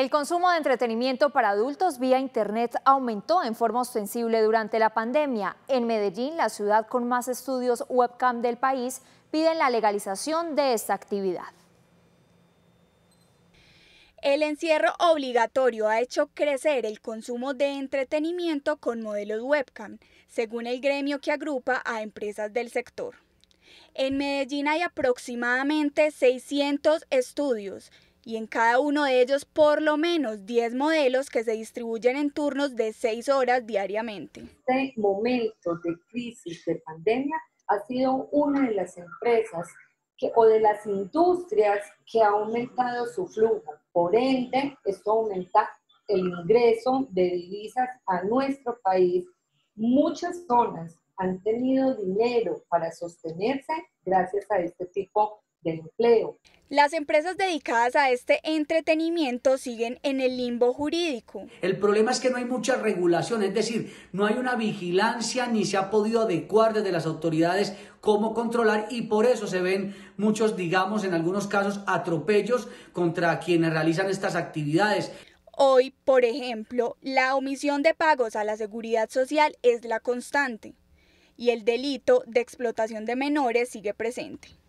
El consumo de entretenimiento para adultos vía Internet aumentó en forma ostensible durante la pandemia. En Medellín, la ciudad con más estudios webcam del país, piden la legalización de esta actividad. El encierro obligatorio ha hecho crecer el consumo de entretenimiento con modelos webcam, según el gremio que agrupa a empresas del sector. En Medellín hay aproximadamente 600 estudios y en cada uno de ellos por lo menos 10 modelos que se distribuyen en turnos de 6 horas diariamente. Este momento de crisis de pandemia ha sido una de las empresas o de las industrias que ha aumentado su flujo. Por ende, esto aumenta el ingreso de divisas a nuestro país. Muchas zonas han tenido dinero para sostenerse gracias a este tipo de empleo. Las empresas dedicadas a este entretenimiento siguen en el limbo jurídico. El problema es que no hay mucha regulación, es decir, no hay una vigilancia ni se ha podido adecuar desde las autoridades cómo controlar y por eso se ven muchos, digamos, en algunos casos atropellos contra quienes realizan estas actividades. Hoy, por ejemplo, la omisión de pagos a la seguridad social es la constante y el delito de explotación de menores sigue presente.